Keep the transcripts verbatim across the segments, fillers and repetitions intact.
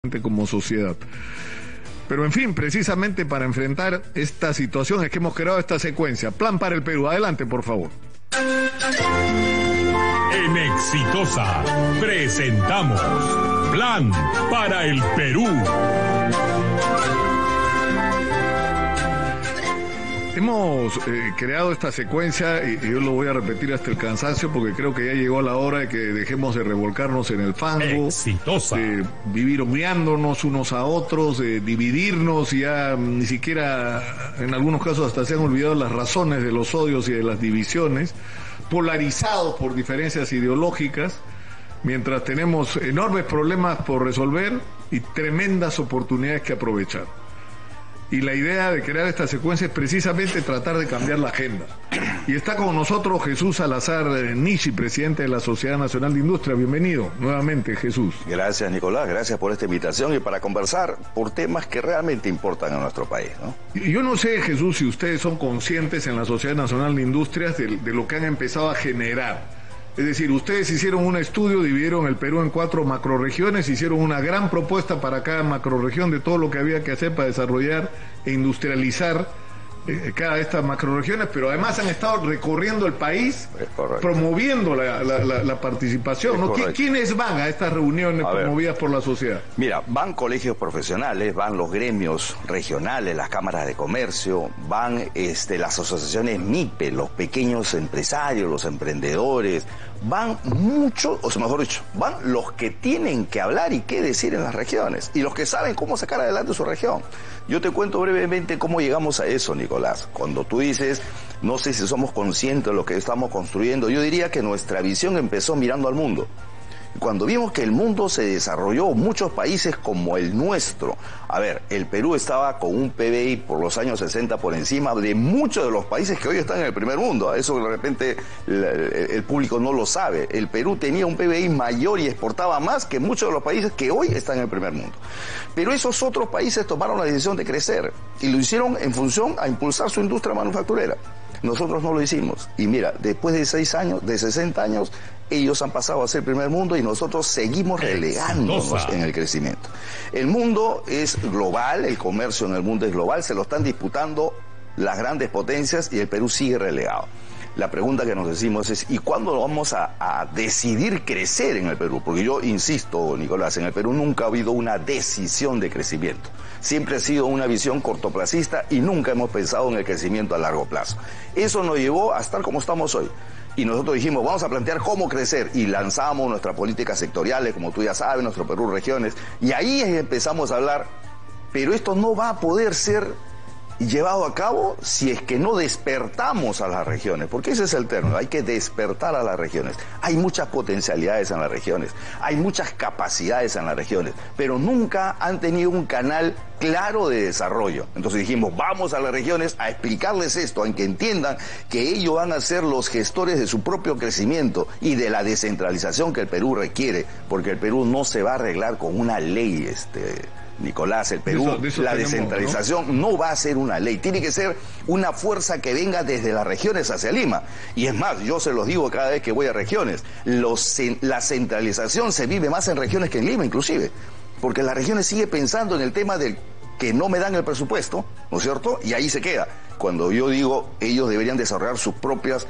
como sociedad. Pero en fin, precisamente para enfrentar esta situación es que hemos creado esta secuencia. Plan para el Perú. Adelante, por favor. En Exitosa presentamos Plan para el Perú. Hemos eh, creado esta secuencia y, y yo lo voy a repetir hasta el cansancio porque creo que ya llegó la hora de que dejemos de revolcarnos en el fango, Exitosa. de vivir humillándonos unos a otros, de dividirnos y ya ni siquiera en algunos casos hasta se han olvidado las razones de los odios y de las divisiones, polarizados por diferencias ideológicas, mientras tenemos enormes problemas por resolver y tremendas oportunidades que aprovechar. Y la idea de crear esta secuencia es precisamente tratar de cambiar la agenda. Y está con nosotros Jesús Salazar Nishi, presidente de la Sociedad Nacional de Industria. Bienvenido nuevamente, Jesús. Gracias, Nicolás. Gracias por esta invitación y para conversar por temas que realmente importan a nuestro país, ¿no? Yo no sé, Jesús, si ustedes son conscientes en la Sociedad Nacional de Industrias de, de lo que han empezado a generar. Es decir, ustedes hicieron un estudio, dividieron el Perú en cuatro macrorregiones, hicieron una gran propuesta para cada macrorregión de todo lo que había que hacer para desarrollar e industrializar eh, cada de estas macrorregiones, pero además han estado recorriendo el país, promoviendo la, la, la, la participación, ¿no? ¿Quiénes van a estas reuniones a promovidas ver, por la sociedad? Mira, van colegios profesionales, van los gremios regionales, las cámaras de comercio, van este, las asociaciones M I P E, los pequeños empresarios, los emprendedores, van muchos, o sea, mejor dicho, van los que tienen que hablar y qué decir en las regiones, y los que saben cómo sacar adelante su región. Yo te cuento brevemente cómo llegamos a eso, Nicolás. Cuando tú dices, no sé si somos conscientes de lo que estamos construyendo, yo diría que nuestra visión empezó mirando al mundo. Cuando vimos que el mundo se desarrolló, muchos países como el nuestro, a ver, el Perú estaba con un P B I por los años sesenta por encima de muchos de los países que hoy están en el primer mundo. Eso de repente el, el público no lo sabe. El Perú tenía un P B I mayor y exportaba más que muchos de los países que hoy están en el primer mundo. Pero esos otros países tomaron la decisión de crecer y lo hicieron en función a impulsar su industria manufacturera. Nosotros no lo hicimos. Y mira, después de seis años, de sesenta años, ellos han pasado a ser primer mundo y nosotros seguimos relegándonos en el crecimiento. El mundo es global, el comercio en el mundo es global, se lo están disputando las grandes potencias y el Perú sigue relegado. La pregunta que nos decimos es, ¿y cuándo vamos a, a decidir crecer en el Perú? Porque yo insisto, Nicolás, en el Perú nunca ha habido una decisión de crecimiento. Siempre ha sido una visión cortoplacista y nunca hemos pensado en el crecimiento a largo plazo. Eso nos llevó a estar como estamos hoy. Y nosotros dijimos, vamos a plantear cómo crecer, y lanzamos nuestras políticas sectoriales, como tú ya sabes, nuestro Perú Regiones, y ahí empezamos a hablar, pero esto no va a poder ser llevado a cabo si es que no despertamos a las regiones, porque ese es el término, hay que despertar a las regiones. Hay muchas potencialidades en las regiones, hay muchas capacidades en las regiones, pero nunca han tenido un canal claro de desarrollo. Entonces dijimos, vamos a las regiones a explicarles esto, a que entiendan que ellos van a ser los gestores de su propio crecimiento y de la descentralización que el Perú requiere, porque el Perú no se va a arreglar con una ley, este... Nicolás, el Perú, de eso, de eso la tenemos, descentralización ¿no? no va a ser una ley, tiene que ser una fuerza que venga desde las regiones hacia Lima. Y es más, yo se los digo cada vez que voy a regiones, los, la centralización se vive más en regiones que en Lima inclusive, porque las regiones siguen pensando en el tema del que no me dan el presupuesto, ¿no es cierto? Y ahí se queda. Cuando yo digo, ellos deberían desarrollar sus propias,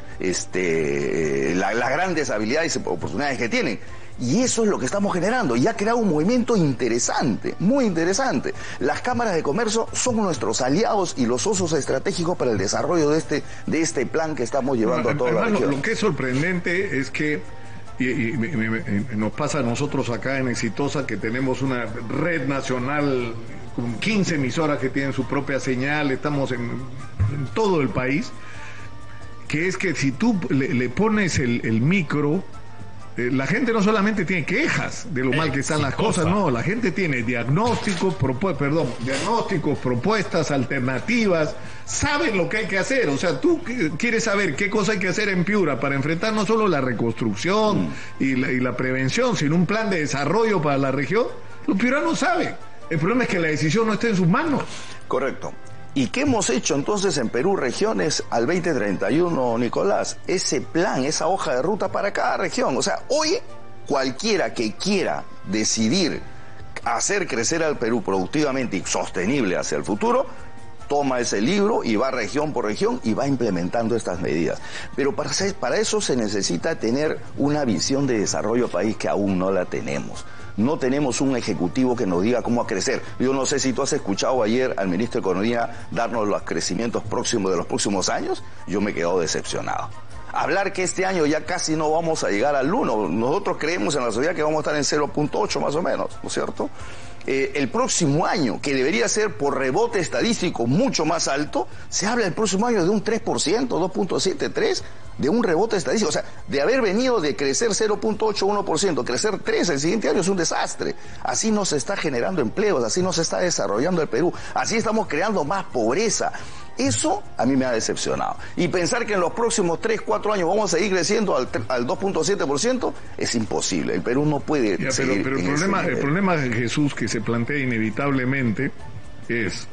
este, la, las grandes habilidades y oportunidades que tienen. Y eso es lo que estamos generando, y ha creado un movimiento interesante, muy interesante. Las cámaras de comercio son nuestros aliados y los socios estratégicos para el desarrollo de este, de este plan que estamos llevando bueno, a toda la región. Lo que es sorprendente es que, y, y, y, y nos pasa a nosotros acá en Exitosa, que tenemos una red nacional con quince emisoras que tienen su propia señal, estamos en, en todo el país, que es que si tú le, le pones el, el micro... La gente no solamente tiene quejas de lo mal que están las cosas, no, la gente tiene diagnósticos, propu- perdón, diagnósticos, propuestas, alternativas, saben lo que hay que hacer. O sea, tú quieres saber qué cosa hay que hacer en Piura para enfrentar no solo la reconstrucción mm. y, la, y la prevención, sino un plan de desarrollo para la región. Los piuranos saben. El problema es que la decisión no está en sus manos. Correcto. ¿Y qué hemos hecho entonces en Perú Regiones al veinte treinta y uno, Nicolás? Ese plan, esa hoja de ruta para cada región. O sea, hoy cualquiera que quiera decidir hacer crecer al Perú productivamente y sostenible hacia el futuro, toma ese libro y va región por región y va implementando estas medidas. Pero para, para eso se necesita tener una visión de desarrollo país que aún no la tenemos. No tenemos un ejecutivo que nos diga cómo crecer. Yo no sé si tú has escuchado ayer al ministro de Economía darnos los crecimientos próximos de los próximos años. Yo me he quedado decepcionado. Hablar que este año ya casi no vamos a llegar al uno. Nosotros creemos en la sociedad que vamos a estar en cero punto ocho más o menos, ¿no es cierto? Eh, el próximo año, que debería ser por rebote estadístico mucho más alto, se habla el próximo año de un tres por ciento, dos punto setenta y tres, de un rebote estadístico. O sea, de haber venido de crecer cero punto ocho, uno por ciento, crecer tres el siguiente año es un desastre. Así no se está generando empleos, así no se está desarrollando el Perú, así estamos creando más pobreza. Eso a mí me ha decepcionado. Y pensar que en los próximos tres, cuatro años vamos a seguir creciendo al, al dos punto siete por ciento es imposible. El Perú no puede ya, seguir pero, pero en el problema, ese el problema de Jesús que se plantea inevitablemente es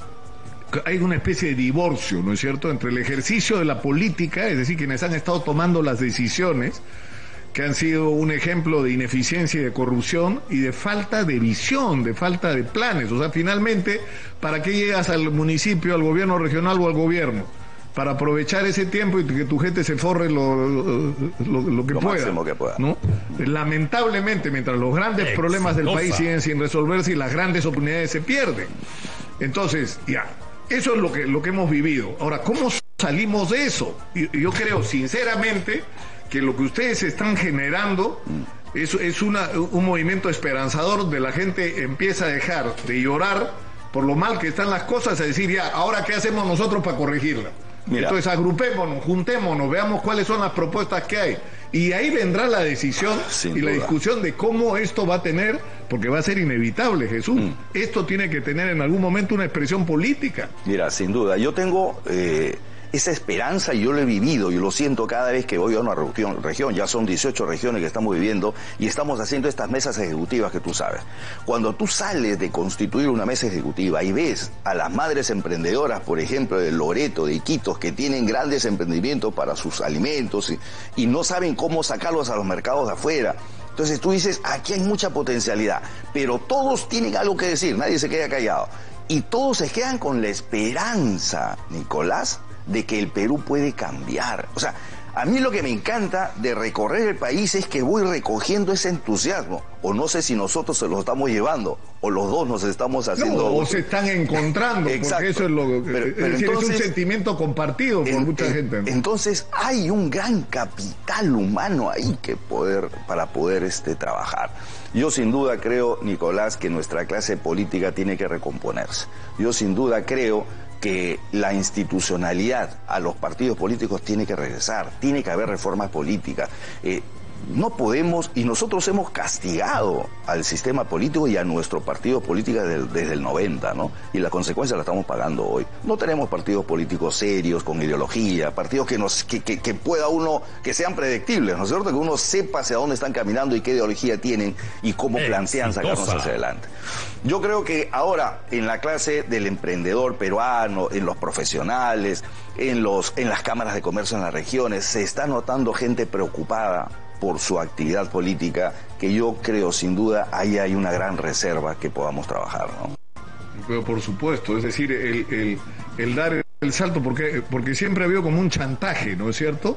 que hay una especie de divorcio, ¿no es cierto?, entre el ejercicio de la política, es decir, quienes han estado tomando las decisiones, que han sido un ejemplo de ineficiencia y de corrupción y de falta de visión, de falta de planes. O sea, finalmente, ¿para qué llegas al municipio, al gobierno regional o al gobierno? Para aprovechar ese tiempo y que tu gente se forre lo, lo, lo, lo que lo pueda. máximo que pueda. ¿No? Lamentablemente, mientras los grandes Exitosa. problemas del país siguen sin resolverse y las grandes oportunidades se pierden. Entonces, ya, eso es lo que, lo que hemos vivido. Ahora, ¿cómo salimos de eso? Y, yo creo, sinceramente, que lo que ustedes están generando es, es una, un movimiento esperanzador donde la gente empieza a dejar de llorar por lo mal que están las cosas, a decir, ya, ahora qué hacemos nosotros para corregirla. Mira. Entonces agrupémonos, juntémonos, veamos cuáles son las propuestas que hay. Y ahí vendrá la decisión Sin y duda. la discusión de cómo esto va a tener, porque va a ser inevitable, Jesús. Mm. Esto tiene que tener en algún momento una expresión política. Mira, sin duda, yo tengo... Eh... esa esperanza, y yo lo he vivido, y lo siento cada vez que voy a una región, región, ya son dieciocho regiones que estamos viviendo, y estamos haciendo estas mesas ejecutivas que tú sabes. Cuando tú sales de constituir una mesa ejecutiva y ves a las madres emprendedoras, por ejemplo, de Loreto, de Iquitos, que tienen grandes emprendimientos para sus alimentos, y, y no saben cómo sacarlos a los mercados de afuera, entonces tú dices, aquí hay mucha potencialidad, pero todos tienen algo que decir, nadie se queda callado, y todos se quedan con la esperanza, Nicolás, de que el Perú puede cambiar. O sea, a mí lo que me encanta de recorrer el país es que voy recogiendo ese entusiasmo. O no sé si nosotros se lo estamos llevando, o los dos nos estamos haciendo... No, o se están encontrando, Exacto. porque eso es lo que... Pero, pero es decir, entonces, es un sentimiento compartido por en, mucha en, gente, ¿no? Entonces hay un gran capital humano ahí que poder, para poder este, trabajar. Yo sin duda creo, Nicolás, que nuestra clase política tiene que recomponerse. Yo sin duda creo que la institucionalidad a los partidos políticos tiene que regresar, tiene que haber reformas políticas. Eh, no podemos, y nosotros hemos castigado al sistema político y a nuestro partido político desde, desde el noventa, ¿no? Y la consecuencia la estamos pagando hoy. No tenemos partidos políticos serios, con ideología, partidos que nos que, que, que pueda uno, que sean predictibles, ¿no es cierto? Que uno sepa hacia dónde están caminando y qué ideología tienen y cómo plantean sacarnos hacia adelante. Yo creo que ahora, en la clase del emprendedor peruano, en los profesionales, en los, en las cámaras de comercio en las regiones, se está notando gente preocupada por su actividad política, que yo creo sin duda ahí hay una gran reserva que podamos trabajar, ¿no? Pero por supuesto, es decir, el, el, el dar el salto, porque, porque siempre ha habido como un chantaje, ¿no es cierto?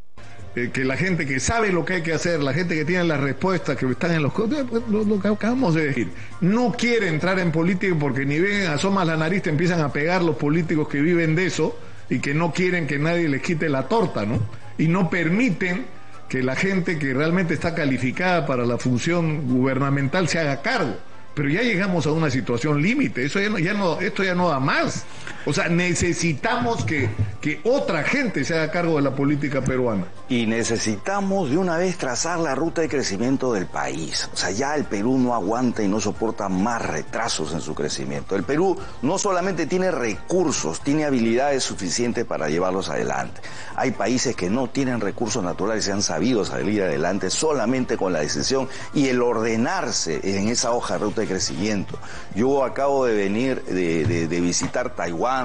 Eh, que la gente que sabe lo que hay que hacer, la gente que tiene las respuestas, que están en los... Lo, lo que acabamos de decir, no quiere entrar en política porque ni ven, asomas la nariz, te empiezan a pegar los políticos que viven de eso y que no quieren que nadie les quite la torta, ¿no? Y no permiten que la gente que realmente está calificada para la función gubernamental se haga cargo. Pero ya llegamos a una situación límite, eso ya no, ya no, esto ya no da más. O sea, necesitamos que, que otra gente se haga cargo de la política peruana. Y necesitamos de una vez trazar la ruta de crecimiento del país. O sea, ya el Perú no aguanta y no soporta más retrasos en su crecimiento. El Perú no solamente tiene recursos, tiene habilidades suficientes para llevarlos adelante. Hay países que no tienen recursos naturales y han sabido salir adelante solamente con la decisión y el ordenarse en esa hoja de ruta de crecimiento. Yo acabo de venir de, de, de visitar Taiwán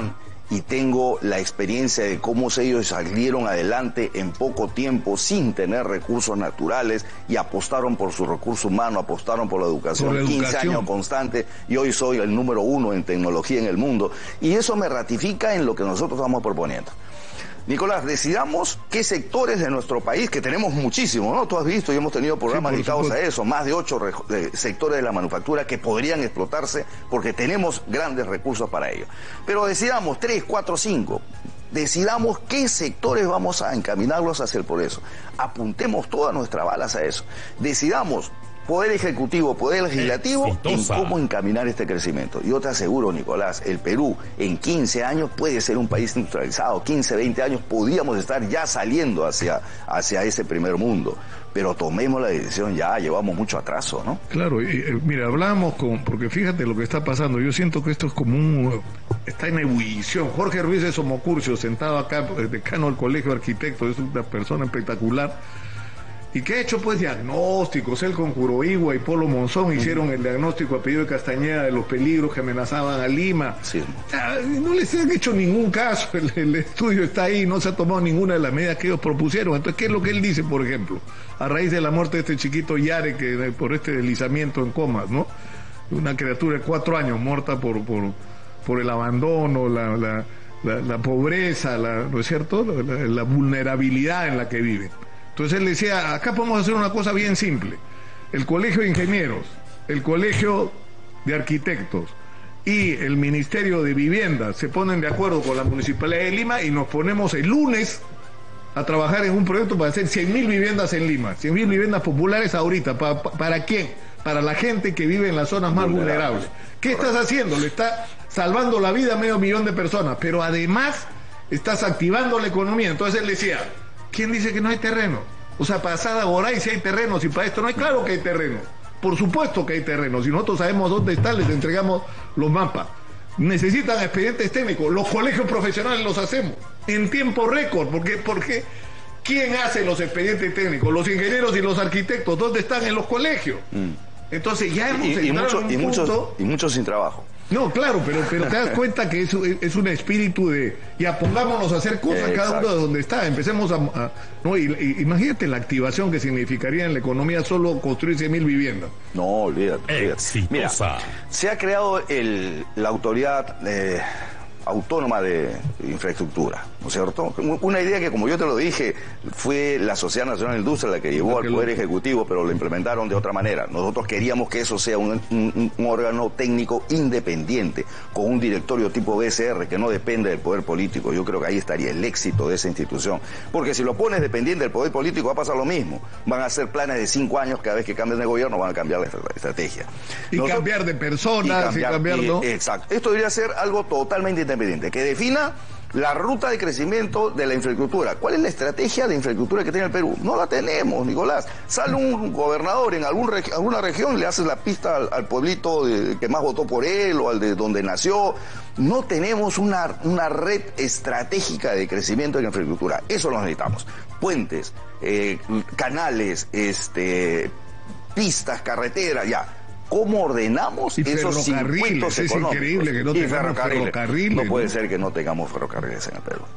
y tengo la experiencia de cómo ellos salieron adelante en poco tiempo sin tener recursos naturales y apostaron por su recurso humano, apostaron por la educación, por la educación. quince años constantes, y hoy soy el número uno en tecnología en el mundo, y eso me ratifica en lo que nosotros estamos proponiendo. Nicolás, decidamos qué sectores de nuestro país, que tenemos muchísimos, ¿no? Tú has visto y hemos tenido programas sí, dedicados a eso, más de ocho de sectores de la manufactura que podrían explotarse porque tenemos grandes recursos para ello. Pero decidamos tres, cuatro, cinco. Decidamos qué sectores vamos a encaminarlos hacia el progreso. Apuntemos todas nuestras balas a eso. Decidamos Poder Ejecutivo, Poder Legislativo, Exitosa. en cómo encaminar este crecimiento. Yo te aseguro, Nicolás, el Perú en quince años puede ser un país industrializado. quince, veinte años podríamos estar ya saliendo hacia, hacia ese primer mundo. Pero tomemos la decisión ya, llevamos mucho atraso, ¿no? Claro, y, eh, mira, hablamos con, porque fíjate lo que está pasando, yo siento que esto es como un, está en ebullición. Jorge Ruiz de Somocurcio, sentado acá, decano del Colegio de Arquitectos, es una persona espectacular. ¿Y qué ha hecho? Pues diagnósticos. Él con Curoigua y Polo Monzón hicieron el diagnóstico a pedido de Castañeda de los peligros que amenazaban a Lima. Sí. No les han hecho ningún caso. El, el estudio está ahí, no se ha tomado ninguna de las medidas que ellos propusieron. Entonces, ¿qué es lo que él dice, por ejemplo? A raíz de la muerte de este chiquito Yare, que por este deslizamiento en comas, ¿no? Una criatura de cuatro años muerta por, por, por el abandono, la, la, la, la pobreza, la, ¿no es cierto? La, la, la vulnerabilidad en la que viven. Entonces él decía, acá podemos hacer una cosa bien simple. El Colegio de Ingenieros, el Colegio de Arquitectos y el Ministerio de Vivienda se ponen de acuerdo con la Municipalidad de Lima y nos ponemos el lunes a trabajar en un proyecto para hacer cien mil viviendas en Lima, cien mil viviendas populares ahorita. ¿Para, para quién? Para la gente que vive en las zonas más vulnerables. ¿Qué estás haciendo? Le estás salvando la vida a medio millón de personas, pero además estás activando la economía. Entonces él decía, ¿quién dice que no hay terreno? O sea, para Sada Goray si hay terrenos y para esto no hay, claro que hay terreno. Por supuesto que hay terrenos. Si nosotros sabemos dónde están, les entregamos los mapas. Necesitan expedientes técnicos. Los colegios profesionales los hacemos en tiempo récord. ¿Por qué? Porque ¿quién hace los expedientes técnicos? Los ingenieros y los arquitectos. ¿Dónde están? En los colegios. Mm. Entonces ya hemos y, y, mucho, en un y, punto... muchos, y muchos sin trabajo. No, claro, pero, pero te das cuenta que es, es un espíritu de ya pongámonos a hacer cosas, exacto, cada uno de donde está, empecemos a, a no, y, y, imagínate la activación que significaría en la economía solo construir cien mil viviendas. No, olvídate, olvídate. Mira, se ha creado el, la autoridad eh, autónoma de infraestructura, ¿no es cierto? Una idea que, como yo te lo dije, fue la Sociedad Nacional de Industria la que llevó al Poder Ejecutivo, pero lo implementaron de otra manera. Nosotros queríamos que eso sea un, un, un órgano técnico independiente, con un directorio tipo B C R, que no depende del poder político. Yo creo que ahí estaría el éxito de esa institución. Porque si lo pones dependiente del poder político, va a pasar lo mismo. Van a hacer planes de cinco años, cada vez que cambien de gobierno, van a cambiar la estrategia. Y Nosotros, cambiar de personas, y cambiar, y cambiar ¿no? y, exacto. Esto debería ser algo totalmente independiente, que defina la ruta de crecimiento de la infraestructura. ¿Cuál es la estrategia de infraestructura que tiene el Perú? No la tenemos, Nicolás. Sale un gobernador en algún regi- alguna región, le haces la pista al, al pueblito de, que más votó por él o al de donde nació. No tenemos una, una red estratégica de crecimiento de la infraestructura. Eso lo necesitamos. Puentes, eh, canales, este, pistas, carreteras, ya. ¿Cómo ordenamos y esos circuitos es económicos? Increíble que no y tengamos ferrocarriles. ferrocarriles. No puede ¿no? ser que no tengamos ferrocarriles en el Perú.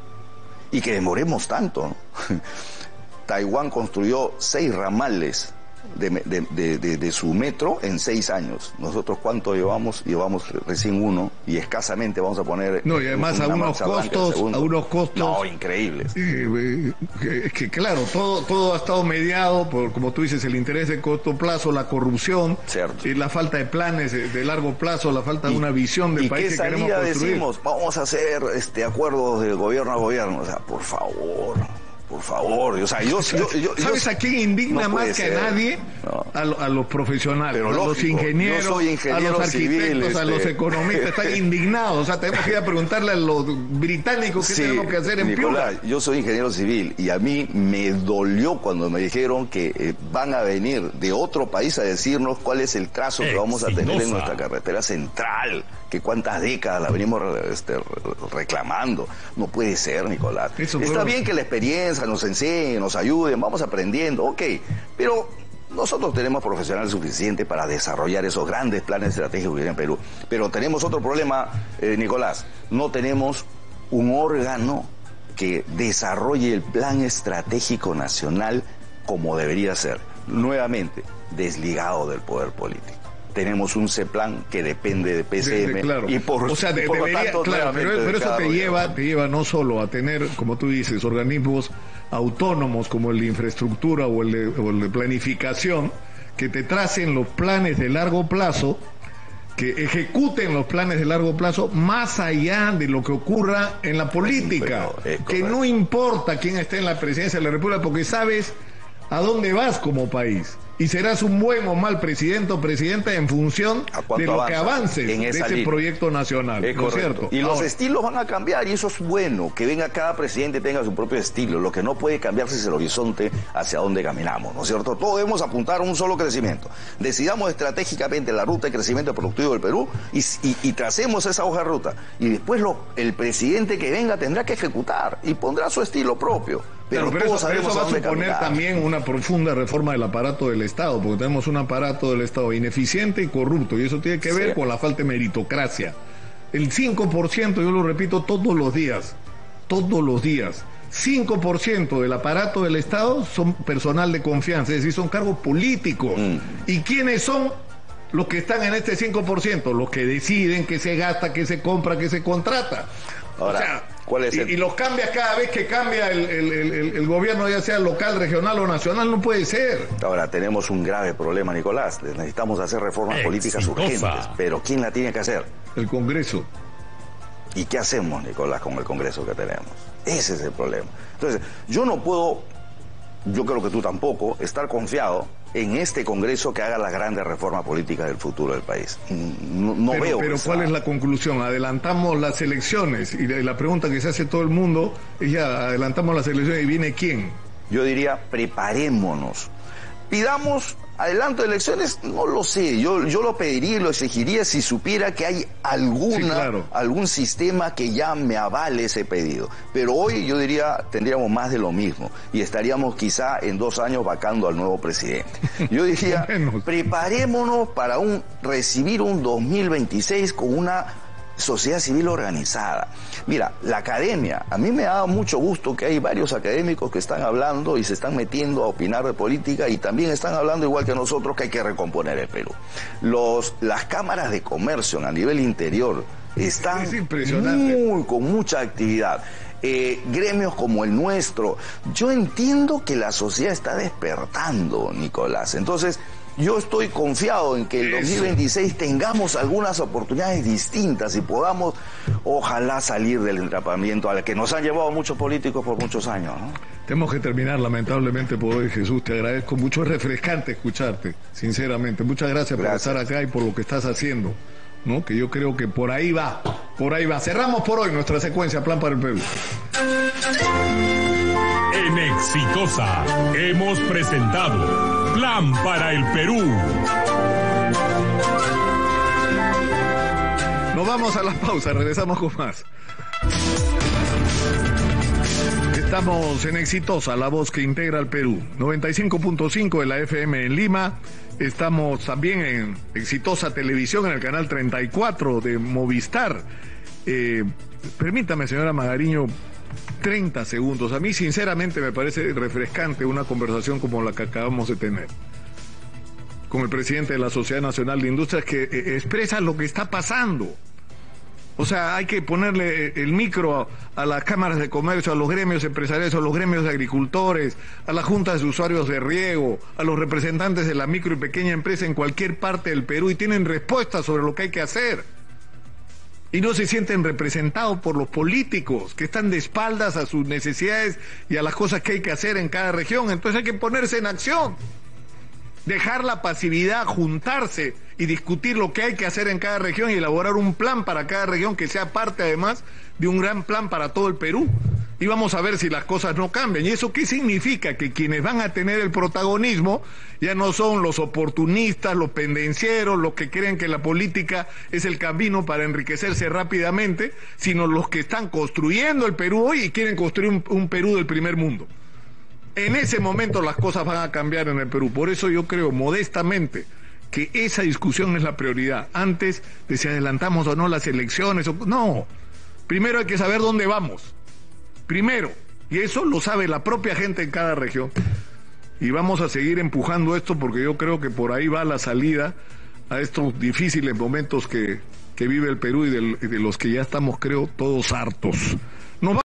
Y que demoremos tanto, ¿no? Taiwán construyó seis ramales de, de, de, de, de su metro en seis años. Nosotros, ¿cuánto llevamos? Llevamos recién uno y escasamente vamos a poner... No, y además a unos costos, a unos costos... No, increíbles. Eh, eh, es que claro, todo, todo ha estado mediado por, como tú dices, el interés de corto plazo, la corrupción, cierto, y la falta de planes de, de largo plazo, la falta de una visión del país que queremos construir. Decimos, vamos a hacer este acuerdos de gobierno a gobierno, o sea, por favor... Por favor, o sea, yo... yo, yo ¿Sabes yo, a quién indigna no más que ser. a nadie? No. A, lo, a los profesionales, Pero a lógico, los ingenieros, yo soy ingeniero a los arquitectos, civil, este... a los economistas. Están indignados. O sea, tenemos que ir a preguntarle a los británicos qué sí, tenemos que hacer en Nicolás, Piura. Yo soy ingeniero civil y a mí me dolió cuando me dijeron que eh, van a venir de otro país a decirnos cuál es el trazo que vamos a tener en nuestra carretera central, que cuántas décadas la venimos este, reclamando. No puede ser, Nicolás. Eso Está fue... bien que la experiencia nos enseñe, nos ayuden, vamos aprendiendo, ok, pero nosotros tenemos profesionales suficientes para desarrollar esos grandes planes estratégicos que hay en Perú, pero tenemos otro problema, eh, Nicolás, no tenemos un órgano que desarrolle el plan estratégico nacional como debería ser, nuevamente, desligado del poder político. Tenemos un CEPLAN que depende de P C M, de, de, claro. y por, o sea, de, y por debería, lo tanto, claro, pero, pero eso te lleva, te lleva no solo a tener, como tú dices, organismos autónomos como el de infraestructura o el de, o el de planificación, que te tracen los planes de largo plazo, que ejecuten los planes de largo plazo más allá de lo que ocurra en la política, que no importa quién esté en la presidencia de la República, porque sabes a dónde vas como país, y serás un buen o mal presidente o presidenta en función de lo que avances de ese línea. Proyecto nacional, es ¿no es cierto? Y los Ahora, estilos van a cambiar, y eso es bueno, que venga cada presidente tenga su propio estilo. Lo que no puede cambiarse es el horizonte hacia donde caminamos, ¿no es cierto? Todos debemos apuntar a un solo crecimiento. Decidamos estratégicamente la ruta de crecimiento productivo del Perú y, y, y tracemos esa hoja de ruta. Y después lo, el presidente que venga tendrá que ejecutar y pondrá su estilo propio. Pero, pero, pero todos eso, pero sabemos eso va a dónde suponer caminar. también una profunda reforma del aparato del Estado, porque tenemos un aparato del Estado ineficiente y corrupto, y eso tiene que ver sí. con la falta de meritocracia. El cinco por ciento, yo lo repito todos los días, todos los días, cinco por ciento del aparato del Estado son personal de confianza, es decir, son cargos políticos. Mm. ¿Y quiénes son los que están en este cinco por ciento? Los que deciden qué se gasta, qué se compra, qué se contrata. Ahora, o sea, ¿cuál es el... y, y los cambias cada vez que cambia el, el, el, el gobierno, ya sea local, regional o nacional, no puede ser. Ahora, tenemos un grave problema, Nicolás. Necesitamos hacer reformas Exitosa. políticas urgentes. Pero ¿quién la tiene que hacer? El Congreso. ¿Y qué hacemos, Nicolás, con el Congreso que tenemos? Ese es el problema. Entonces, yo no puedo, yo creo que tú tampoco, estar confiado en este Congreso que haga las grandes reformas políticas del futuro del país. No, no pero, veo Pero esa... ¿cuál es la conclusión? Adelantamos las elecciones, y la pregunta que se hace todo el mundo es ya, adelantamos las elecciones y viene ¿quién? Yo diría, preparémonos. Pidamos adelanto de elecciones, no lo sé, yo, yo lo pediría y lo exigiría si supiera que hay alguna, sí, claro. algún sistema que ya me avale ese pedido. Pero hoy yo diría, tendríamos más de lo mismo y estaríamos quizá en dos años vacando al nuevo presidente. Yo diría, preparémonos para un recibir un dos mil veintiséis con una sociedad civil organizada. Mira, la academia, a mí me da mucho gusto que hay varios académicos que están hablando y se están metiendo a opinar de política y también están hablando igual que nosotros que hay que recomponer el Perú. Los, las cámaras de comercio a nivel interior están muy, con mucha actividad. Eh, gremios como el nuestro. Yo entiendo que la sociedad está despertando, Nicolás. Entonces, yo estoy confiado en que el dos mil veintiséis tengamos algunas oportunidades distintas y podamos, ojalá, salir del atrapamiento al que nos han llevado muchos políticos por muchos años, ¿no? Tenemos que terminar, lamentablemente, por hoy, Jesús. Te agradezco mucho. Es refrescante escucharte, sinceramente. Muchas gracias, gracias por estar acá y por lo que estás haciendo, ¿no? Que yo creo que por ahí va, por ahí va. Cerramos por hoy nuestra secuencia Plan para el Perú. En Exitosa hemos presentado Plan para el Perú. Nos vamos a la pausa, regresamos con más. Estamos en Exitosa, la voz que integra al Perú. noventa y cinco punto cinco de la F M en Lima. Estamos también en Exitosa Televisión, en el canal treinta y cuatro de Movistar. Eh, permítame, señora Magariño, treinta segundos. A mí, sinceramente, me parece refrescante una conversación como la que acabamos de tener con el presidente de la Sociedad Nacional de Industrias, que eh, expresa lo que está pasando. O sea, hay que ponerle el micro a, a las cámaras de comercio, a los gremios empresariales, a los gremios de agricultores, a las juntas de usuarios de riego, a los representantes de la micro y pequeña empresa en cualquier parte del Perú, y tienen respuestas sobre lo que hay que hacer. Y no se sienten representados por los políticos que están de espaldas a sus necesidades y a las cosas que hay que hacer en cada región. Entonces hay que ponerse en acción, dejar la pasividad, juntarse y discutir lo que hay que hacer en cada región y elaborar un plan para cada región que sea parte además de un gran plan para todo el Perú. Y vamos a ver si las cosas no cambian. ¿Y eso qué significa? Que quienes van a tener el protagonismo ya no son los oportunistas, los pendencieros, los que creen que la política es el camino para enriquecerse rápidamente, sino los que están construyendo el Perú hoy y quieren construir un, un Perú del primer mundo. En ese momento las cosas van a cambiar en el Perú. Por eso yo creo modestamente que esa discusión es la prioridad. Antes de si adelantamos o no las elecciones, o... no. Primero hay que saber dónde vamos. Primero. Y eso lo sabe la propia gente en cada región. Y vamos a seguir empujando esto porque yo creo que por ahí va la salida a estos difíciles momentos que, que vive el Perú y de, y de los que ya estamos, creo, todos hartos. Nos